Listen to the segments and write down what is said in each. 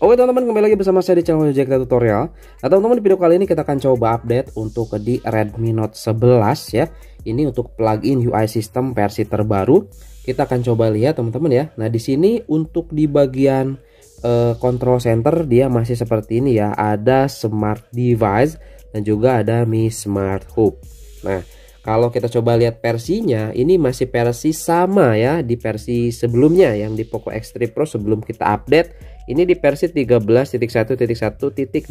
Oke teman-teman, kembali lagi bersama saya di channel Jack Tutorial. Nah teman-teman, di video kali ini kita akan coba update untuk di Redmi Note 11 ya. Ini untuk plugin UI system versi terbaru. Kita akan coba lihat teman-teman ya. Nah di sini untuk di bagian control center dia masih seperti ini ya. Ada Smart Device dan juga ada Mi Smart Hub. Nah kalau kita coba lihat versinya, ini masih versi sama ya di versi sebelumnya yang di Poco X3 Pro sebelum kita update. Ini di versi 13.1.1.87.0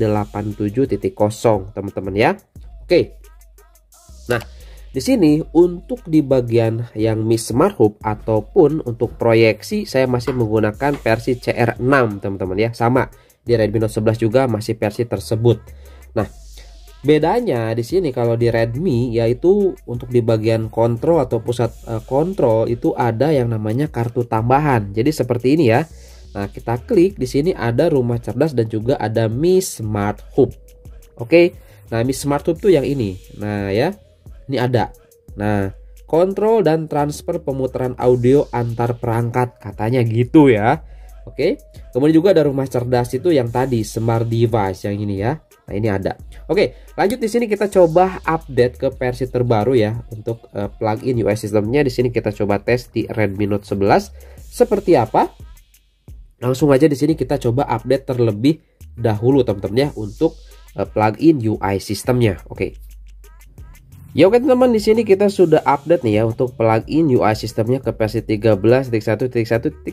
teman-teman ya. Oke. Nah, di sini untuk di bagian yang Mi Smart Hub ataupun untuk proyeksi saya masih menggunakan versi CR6 teman-teman ya. Sama di Redmi Note 11 juga masih versi tersebut. Nah, bedanya di sini kalau di Redmi yaitu untuk di bagian kontrol atau pusat kontrol itu ada yang namanya kartu tambahan. Jadi seperti ini ya. Nah, kita klik di sini ada rumah cerdas dan juga ada Mi Smart Hub. Oke. Nah, Mi Smart Hub tuh yang ini. Nah, ya. Ini ada. Nah, kontrol dan transfer pemutaran audio antar perangkat katanya gitu ya. Oke. Kemudian juga ada rumah cerdas itu yang tadi Smart Device yang ini ya. Nah, ini ada. Oke, lanjut di sini kita coba update ke versi terbaru ya untuk plugin UI sistemnya. Di sini kita coba tes di Redmi Note 11 seperti apa. Langsung aja di sini kita coba update terlebih dahulu teman-teman ya untuk plugin UI sistemnya. Oke. Ya oke teman-teman, di sini kita sudah update nih ya untuk plugin UI sistemnya ke versi 13.1.1.90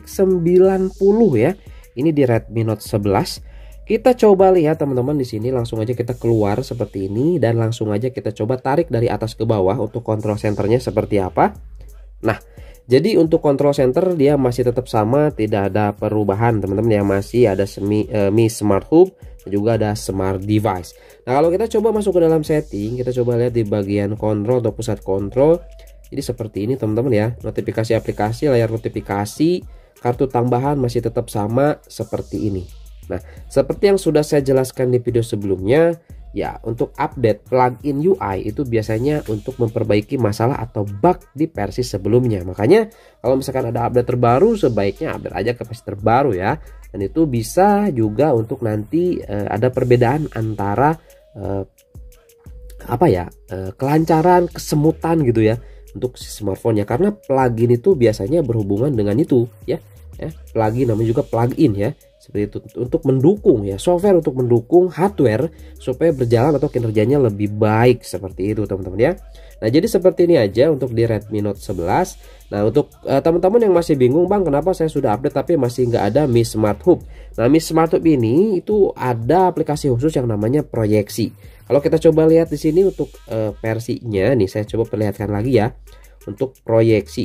ya. Ini di Redmi Note 11. Kita coba lihat teman-teman di sini, langsung aja kita keluar seperti ini dan langsung aja kita coba tarik dari atas ke bawah untuk control centernya seperti apa. Nah, jadi untuk control center dia masih tetap sama, tidak ada perubahan teman-teman ya, masih ada Mi Smart Hub dan juga ada Smart Device. Nah kalau kita coba masuk ke dalam setting, kita coba lihat di bagian kontrol atau pusat kontrol. Jadi seperti ini teman-teman ya, notifikasi aplikasi, layar notifikasi, kartu tambahan masih tetap sama seperti ini. Nah seperti yang sudah saya jelaskan di video sebelumnya, ya untuk update plugin UI itu biasanya untuk memperbaiki masalah atau bug di versi sebelumnya. Makanya kalau misalkan ada update terbaru sebaiknya update aja ke versi terbaru ya. Dan itu bisa juga untuk nanti ada perbedaan antara kelancaran, kesemutan gitu ya untuk si smartphone ya. Karena plugin itu biasanya berhubungan dengan itu ya. Plugin namanya juga plugin ya. Seperti itu untuk mendukung ya, software untuk mendukung hardware supaya berjalan atau kinerjanya lebih baik seperti itu teman-teman ya. Nah jadi seperti ini aja untuk di Redmi Note 11. Nah untuk teman-teman yang masih bingung, bang kenapa saya sudah update tapi masih nggak ada Mi Smart Hub. Nah Mi Smart Hub ini itu ada aplikasi khusus yang namanya proyeksi. Kalau kita coba lihat di sini untuk versinya nih, saya coba perlihatkan lagi ya untuk proyeksi.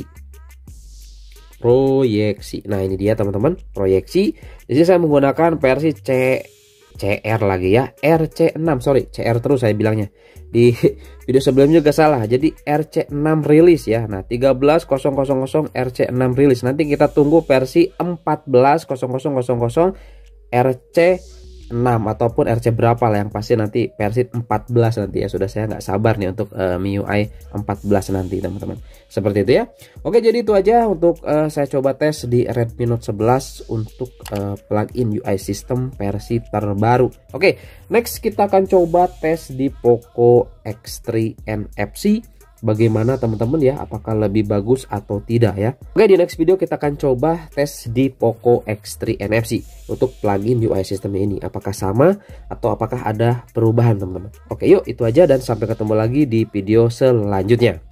Nah ini dia teman-teman, proyeksi. Di sini saya menggunakan versi CR lagi ya, RC6, sorry CR terus saya bilangnya. Di video sebelumnya juga salah, jadi RC6 rilis ya. Nah 13.000 RC6 rilis. Nanti kita tunggu versi 14.0000 RC6 ataupun RC berapa lah, yang pasti nanti versi 14 nanti ya. Sudah saya nggak sabar nih untuk MIUI 14 nanti teman-teman. Seperti itu ya. Oke, jadi itu aja untuk saya coba tes di Redmi Note 11 untuk plugin UI system versi terbaru. Oke, next kita akan coba tes di Poco X3 NFC. Bagaimana teman-teman ya, apakah lebih bagus atau tidak ya. Oke, di next video kita akan coba tes di Poco X3 NFC untuk plugin UI sistemnya ini, apakah sama atau apakah ada perubahan teman-teman. Oke, yuk itu aja dan sampai ketemu lagi di video selanjutnya.